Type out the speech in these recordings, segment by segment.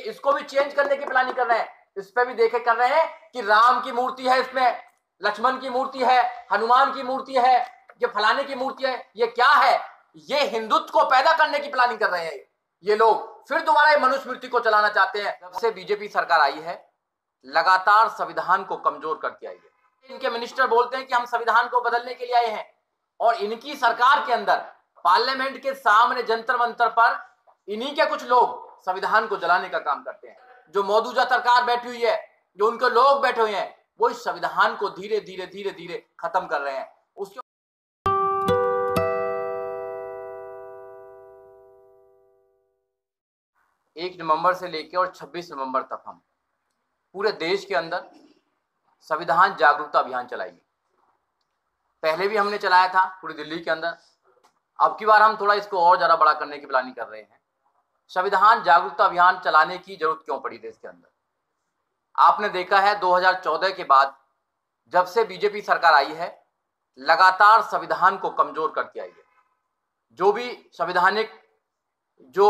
इसको भी चेंज करने की प्लानिंग कर रहे हैं। इस पे भी देखे कर रहे हैं कि राम की मूर्ति है, इसमें लक्ष्मण की मूर्ति है, हनुमान की मूर्ति है, ये फलाने की मूर्ति है। ये क्या है? ये हिंदुत्व को पैदा करने की प्लानिंग कर रहे हैं ये लोग। फिर दोबारा ये मनुस्मृति को चलाना चाहते हैं। जब से बीजेपी सरकार आई है लगातार संविधान को कमजोर करके आई है। इनके मिनिस्टर बोलते हैं कि हम संविधान को बदलने के लिए आए हैं, और इनकी सरकार के अंदर पार्लियामेंट के सामने जंतर मंतर पर इन्हीं के कुछ लोग संविधान को जलाने का काम करते हैं। जो मौजूदा सरकार बैठी हुई है, जो उनके लोग बैठे हुए हैं, वो इस संविधान को धीरे धीरे धीरे धीरे खत्म कर रहे हैं। उसके 1 नवंबर से लेकर और 26 नवंबर तक हम पूरे देश के अंदर संविधान जागरूकता अभियान चलाएंगे। पहले भी हमने चलाया था पूरी दिल्ली के अंदर, अब की बार हम थोड़ा इसको और ज़्यादा बड़ा करने की प्लानिंग कर रहे हैं। संविधान जागरूकता अभियान चलाने की जरूरत क्यों पड़ी देश के अंदर? आपने देखा है 2014 के बाद जब से बीजेपी सरकार आई है लगातार संविधान को कमजोर करती आई है। जो भी संवैधानिक जो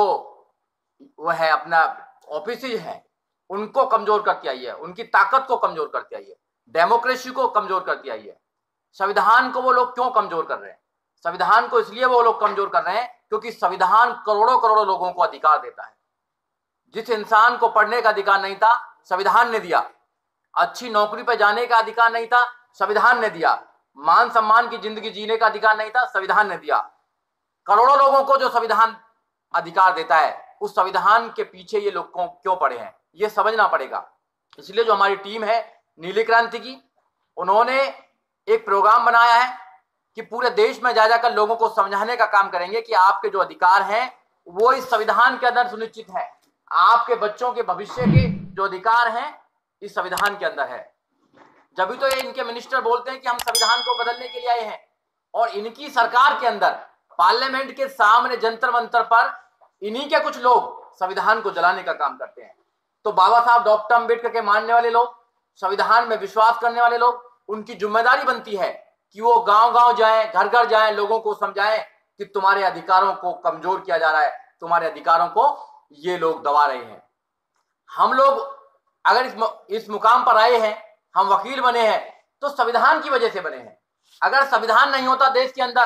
वो है अपना ऑफिस है उनको कमजोर करती आई है, उनकी ताकत को कमजोर करती आई है, डेमोक्रेसी को कमजोर करती आई है। संविधान को वो लोग क्यों कमजोर कर रहे हैं? संविधान को इसलिए वो लोग कमजोर कर रहे हैं क्योंकि संविधान करोड़ों करोड़ों लोगों को अधिकार देता है। जिस इंसान को पढ़ने का अधिकार नहीं था संविधान ने दिया, अच्छी नौकरी पर जाने का अधिकार नहीं था संविधान ने दिया, मान सम्मान की जिंदगी जीने का अधिकार नहीं था संविधान ने दिया। करोड़ों लोगों को जो संविधान अधिकार देता है उस संविधान के पीछे ये लोग क्यों पड़े हैं ये समझना पड़ेगा। इसलिए जो हमारी टीम है नीली क्रांति की, उन्होंने एक प्रोग्राम बनाया है कि पूरे देश में जा जाकर लोगों को समझाने का काम करेंगे कि आपके जो अधिकार हैं वो इस संविधान के अंदर सुनिश्चित है, आपके बच्चों के भविष्य के जो अधिकार हैं इस संविधान के अंदर है। जब भी तो ये इनके मिनिस्टर बोलते हैं कि हम संविधान को बदलने के लिए आए हैं, और इनकी सरकार के अंदर पार्लियामेंट के सामने जंतर मंतर पर इन्हीं के कुछ लोग संविधान को जलाने का काम करते हैं। तो बाबा साहब डॉक्टर अंबेडकर के मानने वाले लोग, संविधान में विश्वास करने वाले लोग, उनकी जिम्मेदारी बनती है कि वो गांव-गांव जाएं, घर घर जाएं, लोगों को समझाएं कि तुम्हारे अधिकारों को कमजोर किया जा रहा है, तुम्हारे अधिकारों को ये लोग दबा रहे हैं। हम लोग अगर इस मुकाम पर आए हैं, हम वकील बने हैं तो संविधान की वजह से बने हैं। अगर संविधान नहीं होता देश के अंदर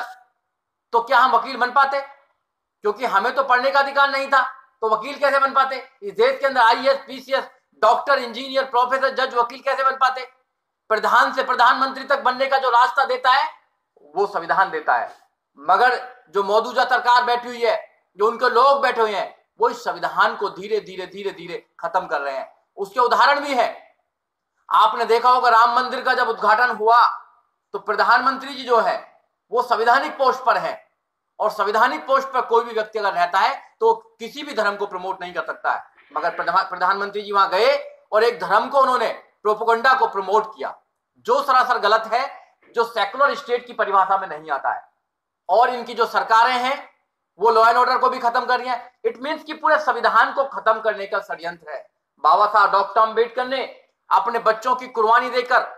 तो क्या हम वकील बन पाते? क्योंकि हमें तो पढ़ने का अधिकार नहीं था तो वकील कैसे बन पाते? इस देश के अंदर IAS, PCS, doctor, engineer, professor, जज, वकील कैसे बन पाते? प्रधान से प्रधानमंत्री तक बनने का जो रास्ता देता है वो संविधान देता है। मगर जो मौजूदा सरकार बैठी हुई है, जो उनके लोग बैठे हुए हैं, वो इस संविधान को धीरे धीरे धीरे धीरे खत्म कर रहे हैं। उसके उदाहरण भी है। आपने देखा होगा राम मंदिर का जब उद्घाटन हुआ तो प्रधानमंत्री जी जो है वो संवैधानिक पोस्ट पर है, और संवैधानिक पोस्ट पर कोई भी व्यक्ति अगर रहता है तो किसी भी धर्म को प्रमोट नहीं कर सकता है। मगर प्रधानमंत्री जी वहां गए और एक धर्म को उन्होंने प्रोपेगेंडा को प्रमोट किया, जो सरासर गलत है, जो सेकुलर स्टेट की परिभाषा में नहीं आता है। और इनकी जो सरकारें हैं वो लॉ एंड ऑर्डर को भी खत्म कर रही हैं। इट मीन्स कि पूरे संविधान को खत्म करने का षड्यंत्र है। बाबा साहब डॉक्टर अंबेडकर ने अपने बच्चों की कुर्बानी देकर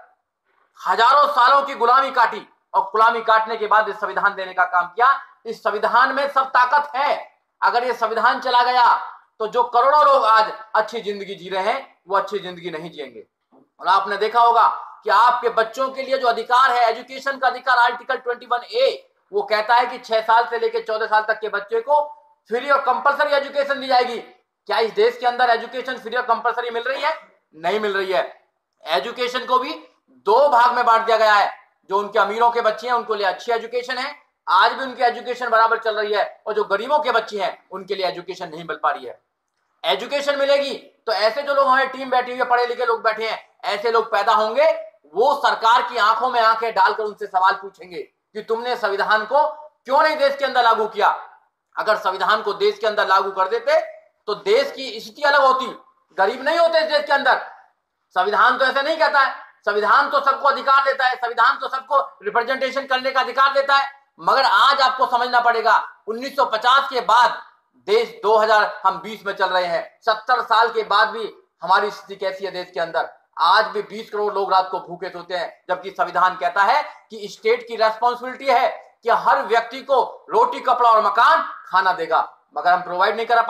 हजारों सालों की गुलामी काटी, और गुलामी काटने के बाद इस संविधान देने का काम किया। इस संविधान में सब ताकत है। अगर ये संविधान चला गया तो जो करोड़ों लोग आज अच्छी जिंदगी जी रहे हैं वो अच्छी जिंदगी नहीं जिएंगे। और आपने देखा होगा कि आपके बच्चों के लिए जो अधिकार है, एजुकेशन का अधिकार, आर्टिकल 21A, वो कहता है कि 6 साल से लेकर 14 साल तक के बच्चे को फ्री और कंपलसरी एजुकेशन दी जाएगी। क्या इस देश के अंदर एजुकेशन फ्री और कंपलसरी मिल रही है? नहीं मिल रही है। एजुकेशन को भी 2 भाग में बांट दिया गया है। जो उनके अमीरों के बच्चे हैं उनको लिए अच्छी एजुकेशन है, आज भी उनकी एजुकेशन बराबर चल रही है, और जो गरीबों के बच्चे हैं उनके लिए एजुकेशन नहीं मिल पा रही है। एजुकेशन मिलेगी तो ऐसे जो लोग हमारी टीम बैठी हुई है, पढ़े लिखे लोग बैठे हैं, ऐसे लोग पैदा होंगे, वो सरकार की आंखों में आंखें डालकर उनसे सवाल पूछेंगे कि तुमने संविधान को क्यों नहीं देश के अंदर लागू किया। अगर संविधान को देश के अंदर लागू कर देते तो देश की स्थिति अलग होती, गरीब नहीं होते इस देश के अंदर। संविधान तो ऐसा नहीं कहता है, संविधान तो सबको अधिकार देता है, संविधान तो सबको रिप्रेजेंटेशन करने का अधिकार देता है। मगर आज आपको समझना पड़ेगा 1950 के बाद देश 2020 में चल रहे हैं, 70 साल के बाद भी हमारी स्थिति कैसी है देश के अंदर? आज भी 20 करोड़ लोग रात को भूखे सोते हैं, जबकि संविधान कहता है कि स्टेट की रेस्पॉन्सिबिलिटी है कि हर व्यक्ति को रोटी, कपड़ा और मकान, खाना देगा। मगर हम प्रोवाइड नहीं करा पा रहे।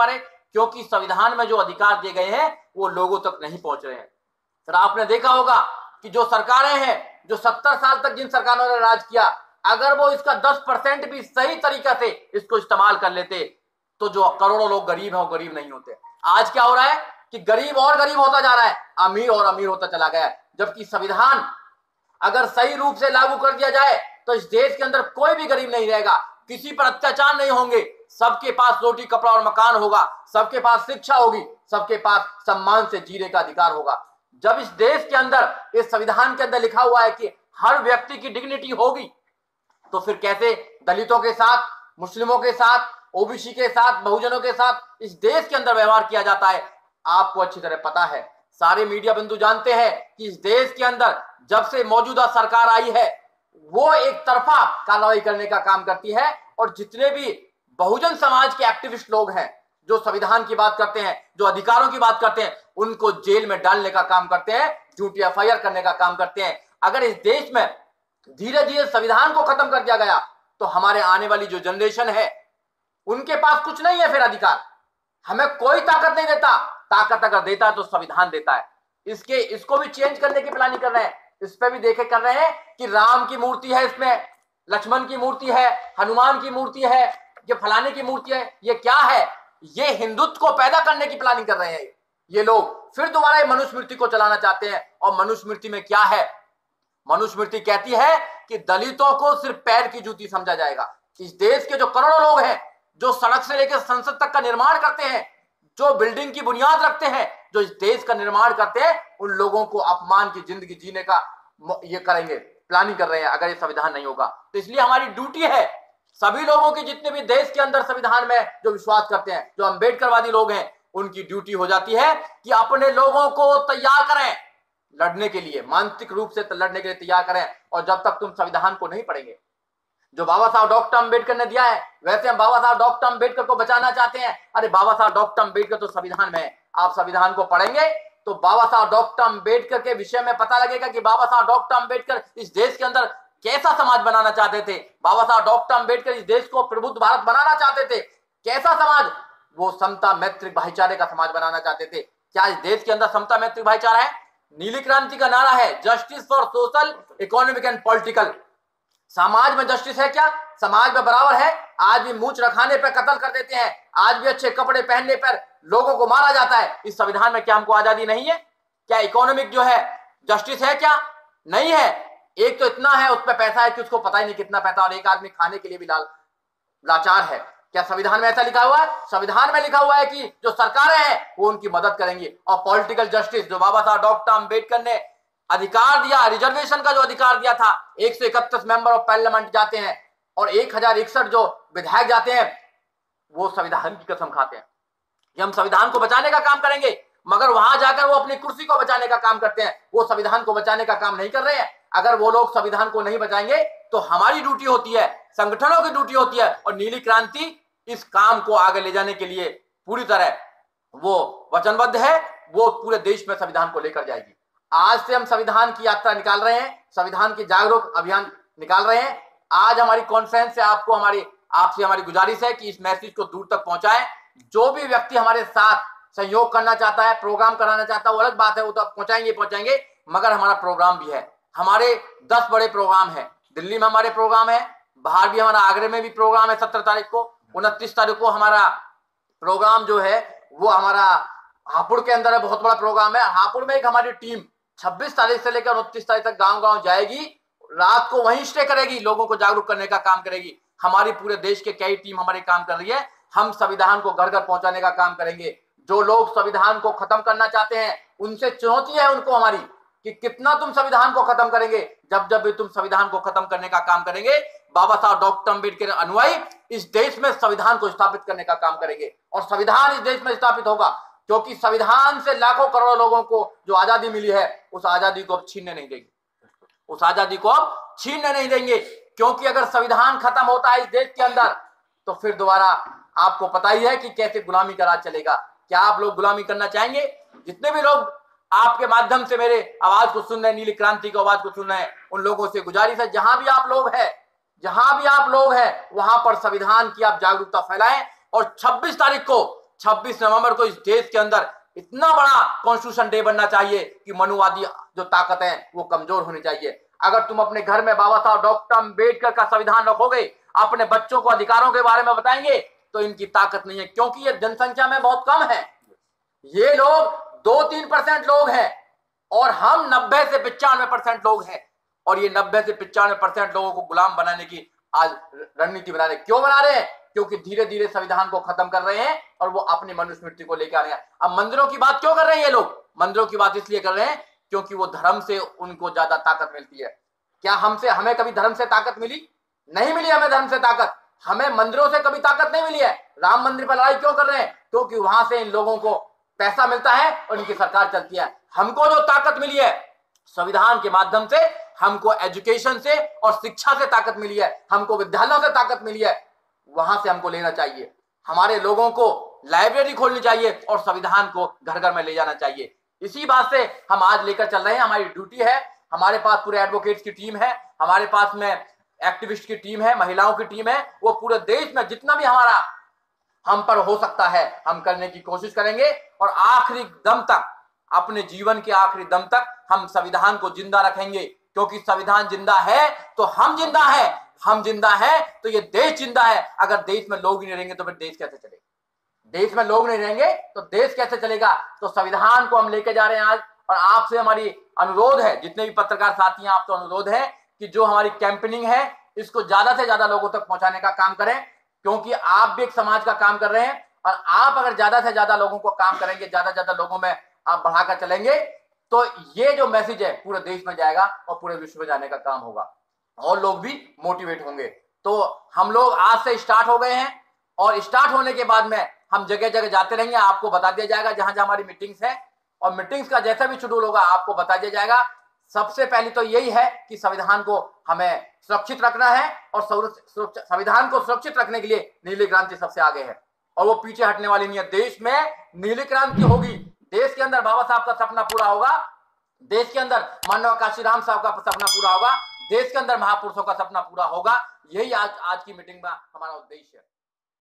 क्योंकि संविधान में जो अधिकार दिए गए हैं वो लोगों तक नहीं पहुंच रहे हैं। सर, आपने देखा होगा कि जो सरकारें हैं, जो 70 साल तक जिन सरकारों ने राज किया, अगर वो इसका 10% भी सही तरीका से इसको इस्तेमाल कर लेते तो जो करोड़ों लोग गरीब हैं वो गरीब नहीं होते। आज क्या हो रहा है कि गरीब और गरीब होता जा रहा है, अमीर और अमीर होता चला गया है। जबकि संविधान अगर सही रूप से लागू कर दिया जाए तो इस देश के अंदर कोई भी गरीब नहीं रहेगा, किसी पर अत्याचार नहीं होंगे, सबके पास रोटी कपड़ा और मकान होगा, सबके पास शिक्षा होगी, सबके पास सम्मान से जीने का अधिकार होगा। जब इस देश के अंदर, इस संविधान के अंदर लिखा हुआ है कि हर व्यक्ति की डिग्निटी होगी, तो फिर कैसे दलितों के साथ, मुस्लिमों के साथ, ओबीसी के साथ, बहुजनों के साथ इस देश के अंदर व्यवहार किया जाता है? आपको अच्छी तरह पता है, सारे मीडिया बंधु जानते हैं कि इस देश के अंदर जब से मौजूदा सरकार आई है वो एक तरफा कार्रवाई करने का काम करती है, और जितने भी बहुजन समाज के एक्टिविस्ट लोग हैं जो संविधान की बात करते हैं, जो अधिकारों की बात करते हैं, उनको जेल में डालने का काम करते हैं, झूठी एफआईआर करने का काम करते हैं। अगर इस देश में धीरे धीरे संविधान को खत्म कर दिया गया तो हमारे आने वाली जो जनरेशन है उनके पास कुछ नहीं है फिर अधिकार। हमें कोई ताकत नहीं देता, ताकत अगर देता है तो संविधान देता है। इसको भी चेंज करने की प्लानिंग कर रहे हैं। इस पे भी देखे कर रहे हैं कि राम की मूर्ति है, इसमें लक्ष्मण की मूर्ति है, हनुमान की मूर्ति है, ये फलाने की मूर्ति है। ये क्या है? ये हिंदुत्व को पैदा करने की प्लानिंग कर रहे हैं ये लोग। फिर दोबारा मनुस्मृति को चलाना चाहते हैं। और मनुस्मृति में क्या है? मनुस्मृति कहती है कि दलितों को सिर्फ पैर की जूती समझा जाएगा। इस देश के जो करोड़ों लोग हैं, जो सड़क से लेकर संसद तक का निर्माण करते हैं, जो बिल्डिंग की बुनियाद रखते हैं, जो इस देश का निर्माण करते हैं, उन लोगों को अपमान की जिंदगी जीने का ये करेंगे, प्लानिंग कर रहे हैं अगर ये संविधान नहीं होगा। तो इसलिए हमारी ड्यूटी है, सभी लोगों की, जितने भी देश के अंदर संविधान में जो विश्वास करते हैं, जो अम्बेडकरवादी लोग हैं, उनकी ड्यूटी हो जाती है कि अपने लोगों को तैयार करें लड़ने के लिए, मानसिक रूप से लड़ने के लिए तैयार करें। और जब तक तुम संविधान को नहीं पढ़ेंगे जो बाबा साहब डॉक्टर अम्बेडकर ने दिया है, वैसे हम बाबा साहब डॉक्टर अम्बेडकर को बचाना चाहते हैं। अरे बाबा साहब डॉक्टर अम्बेडकर तो संविधान में है। आप संविधान को पढ़ेंगे तो बाबा साहब डॉक्टर अम्बेडकर के विषय में पता लगेगा कि बाबा साहब डॉक्टर अम्बेडकर इस देश के अंदर कैसा समाज बनाना चाहते थे। बाबा साहब डॉक्टर अम्बेडकर इस देश को प्रबुद्ध भारत बनाना चाहते थे। कैसा समाज? वो समता मैत्री भाईचारे का समाज बनाना चाहते थे। क्या इस देश के अंदर समता मैत्री भाईचारा है? नीली क्रांति का नारा है justice for social, economic and political. समाज में जस्टिस है क्या? समाज में बराबर है? आज भी मूंछ रखाने पर कत्ल कर देते हैं, आज भी अच्छे कपड़े पहनने पर लोगों को मारा जाता है। इस संविधान में क्या हमको आजादी नहीं है? क्या इकोनॉमिक जो है जस्टिस है क्या? नहीं है। एक तो इतना है, उस पर पैसा है कि उसको पता ही नहीं कितना पैसा, और एक आदमी खाने के लिए भी लाचार है। क्या संविधान में ऐसा लिखा हुआ है? संविधान में लिखा हुआ है कि जो सरकारें हैं वो उनकी मदद करेंगी। और पॉलिटिकल जस्टिस जो बाबा साहब डॉक्टर अम्बेडकर ने अधिकार दिया, रिजर्वेशन का जो अधिकार दिया था, 131 मेंबर ऑफ पार्लियामेंट जाते हैं और 1061 जो विधायक जाते हैं, वो संविधान की कसम खाते हैं कि हम संविधान को बचाने का काम करेंगे, मगर वहां जाकर वो अपनी कुर्सी को बचाने का काम करते हैं। वो संविधान को बचाने का काम नहीं कर रहे हैं। अगर वो लोग संविधान को नहीं बचाएंगे तो हमारी ड्यूटी होती है, संगठनों की ड्यूटी होती है। और नीली क्रांति इस काम को आगे ले जाने के लिए पूरी तरह वो वचनबद्ध है। वो पूरे देश में संविधान को लेकर जाएगी। आज से हम संविधान की यात्रा निकाल रहे हैं, संविधान की जागरूक अभियान निकाल रहे हैं। आज हमारी कॉन्फ्रेंस से आपसे हमारी गुजारिश है कि इस मैसेज को दूर तक पहुंचाएं। जो भी व्यक्ति हमारे साथ सहयोग करना चाहता है, प्रोग्राम कराना चाहता है, वो अलग बात है, वो तो आप पहुंचाएंगे, मगर हमारा प्रोग्राम भी है। हमारे 10 बड़े प्रोग्राम है। दिल्ली में हमारे प्रोग्राम है, बाहर भी हमारा, आगरे में भी प्रोग्राम है 17 तारीख को, 29 तारीख को हमारा प्रोग्राम जो है वो हमारा हापुड़ के अंदर है, बहुत बड़ा प्रोग्राम है। हापुड़ में एक हमारी टीम 26 तारीख से लेकर 29 तारीख तक गांव-गांव जाएगी, रात को वहीं स्टे करेगी, लोगों को जागरूक करने का काम करेगी। हमारी पूरे देश के कई टीम हमारी काम कर रही है। हम संविधान को घर घर पहुंचाने का काम करेंगे। जो लोग संविधान को खत्म करना चाहते हैं उनसे चुनौती है उनको हमारी कि कितना तुम संविधान को खत्म करेंगे। जब भी तुम संविधान को खत्म करने का काम करेंगे, बाबा साहब डॉक्टर अम्बेडकर अनुयायी इस देश में संविधान को स्थापित करने का काम करेंगे। और संविधान इस देश में स्थापित होगा क्योंकि संविधान से लाखों करोड़ों लोगों को जो आजादी मिली है, उस आजादी को अब छीनने नहीं देंगे, उस आजादी को अब छीनने नहीं देंगे। क्योंकि अगर संविधान खत्म होता है इस देश के अंदर तो फिर दोबारा आपको पता ही है कि कैसे गुलामी का राज चलेगा। क्या आप लोग गुलामी करना चाहेंगे? जितने भी लोग आपके माध्यम से मेरे आवाज को सुन रहे हैं, नीली क्रांति की आवाज को सुन रहे हैं, उन लोगों से गुजारिश है, जहां भी आप लोग हैं वहां पर संविधान की आप जागरूकता फैलाएं। और 26 तारीख को 26 नवंबर को इस देश के अंदर इतना बड़ा कॉन्स्टिट्यूशन डे बनना चाहिए कि मनुवादी जो ताकत है वो कमजोर होनी चाहिए। अगर तुम अपने घर में बाबा साहब डॉक्टर अम्बेडकर का संविधान रखोगे, अपने बच्चों को अधिकारों के बारे में बताएंगे, तो इनकी ताकत नहीं है, क्योंकि ये जनसंख्या में बहुत कम है। ये लोग 2-3% लोग हैं और हम 90 से 95% लोग हैं, और ये 90 से 95% लोगों को गुलाम बनाने की आज रणनीति बना रहे। क्यों बना रहे हैं? क्योंकि धीरे धीरे संविधान को खत्म कर रहे हैं और वो अपनी मनुस्मृति को लेकर आ रहे हैं। अब मंदिरों की बात क्यों कर रहे हैं ये लोग? मंदिरों की बात इसलिए कर रहे हैं क्योंकि वो धर्म से उनको ज्यादा ताकत मिलती है। क्या हमें कभी धर्म से ताकत मिली? नहीं मिली हमें धर्म से ताकत। हमें मंदिरों से कभी ताकत नहीं मिली है। राम मंदिर पर लड़ाई क्यों कर रहे हैं? क्योंकि वहां से इन लोगों को पैसा मिलता है और इनकी सरकार चलती है। हमको जो ताकत मिली है संविधान के माध्यम से, हमको एजुकेशन से और शिक्षा से ताकत मिली है, हमको विद्यालयों से ताकत मिली है, वहां से हमको लेना चाहिए। हमारे लोगों को लाइब्रेरी खोलनी चाहिए और संविधान को घर घर में ले जाना चाहिए। इसी बात से हम आज लेकर चल रहे हैं। हमारी ड्यूटी है। हमारे पास पूरे एडवोकेट्स की टीम है, हमारे पास में एक्टिविस्ट की टीम है, महिलाओं की टीम है। वो पूरे देश में जितना भी हमारा हम पर हो सकता है हम करने की कोशिश करेंगे और आखिरी दम तक, अपने जीवन के आखिरी दम तक हम संविधान को जिंदा रखेंगे। क्योंकि संविधान जिंदा है तो हम जिंदा है, हम जिंदा है तो ये देश जिंदा है। अगर देश में लोग ही नहीं रहेंगे तो फिर देश कैसे चलेगा? देश में लोग नहीं रहेंगे तो देश कैसे चलेगा? तो संविधान को हम लेके जा रहे हैं आज। और आपसे हमारी अनुरोध है, जितने भी पत्रकार साथी हैं, आपसे अनुरोध है कि जो हमारी कैंपेनिंग है इसको ज्यादा से ज्यादा लोगों तक पहुंचाने का काम करें, क्योंकि आप भी एक समाज का काम कर रहे हैं। और आप अगर ज्यादा से ज्यादा लोगों को काम करेंगे, ज्यादा से ज्यादा लोगों में आप बढ़ाकर चलेंगे, तो ये जो मैसेज है पूरे देश में जाएगा और पूरे विश्व में जाने का काम होगा और लोग भी मोटिवेट होंगे। तो हम लोग आज से स्टार्ट हो गए हैं और स्टार्ट होने के बाद में हम जगह जगह जाते रहेंगे। आपको बता दिया जाएगा जहां जहां हमारी मीटिंग्स है, और मीटिंग्स का जैसा भी शेड्यूल होगा आपको बता दिया जाएगा। सबसे पहले तो यही है कि संविधान को हमें सुरक्षित रखना है और संविधान को सुरक्षित रखने के लिए नीली क्रांति सबसे आगे है और वो पीछे हटने वाली नहीं है। देश में नीली क्रांति होगी, देश के अंदर बाबा साहब का सपना पूरा होगा, देश के अंदर मानव काशीराम साहब का सपना पूरा होगा, देश के अंदर महापुरुषों का सपना पूरा होगा। यही आज की मीटिंग में हमारा उद्देश्य है।